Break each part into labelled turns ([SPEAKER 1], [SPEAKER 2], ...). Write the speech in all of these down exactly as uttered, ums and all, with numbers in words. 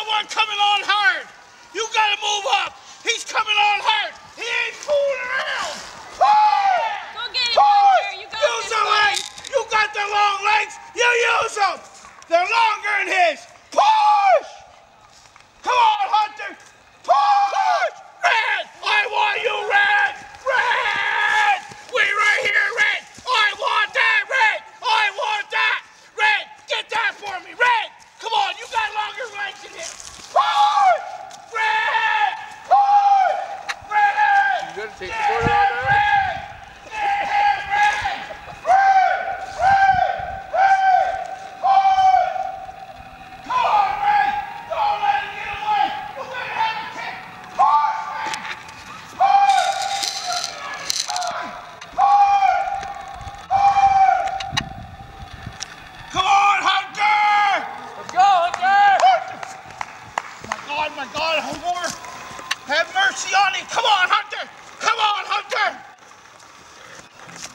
[SPEAKER 1] one coming on hard. You gotta move up. He's coming on hard. He ain't fooling around. Push!
[SPEAKER 2] Go get it,
[SPEAKER 1] Push!
[SPEAKER 2] Hunter. You got
[SPEAKER 1] Use
[SPEAKER 2] this
[SPEAKER 1] the
[SPEAKER 2] one.
[SPEAKER 1] legs. You got the long legs. You use them. They're longer than his. Push! Come on, Hunter. Push! Red! I want you, Red! Red! We right here, Red! I want that, Red! I want that! Red! Get that for me, Red! Come on, you got longer legs than him. Push! Red! Push! Red!
[SPEAKER 3] You gotta take
[SPEAKER 1] Get
[SPEAKER 3] the quarter
[SPEAKER 1] him,
[SPEAKER 3] out of
[SPEAKER 1] Red! Get him, Red! Red! Red! Red! Push! Come on, Red! Don't let him get away! You're gonna have a kick! Push, Red! Push! Push! Push! Push! Come on, Hunter!
[SPEAKER 3] Let's go, Hunter!
[SPEAKER 1] My God, my God, hold more. Have mercy on him. Come on, Hunter. Come on, Hunter.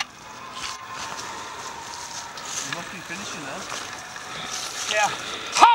[SPEAKER 3] You must be finishing now.
[SPEAKER 1] Yeah. Ha!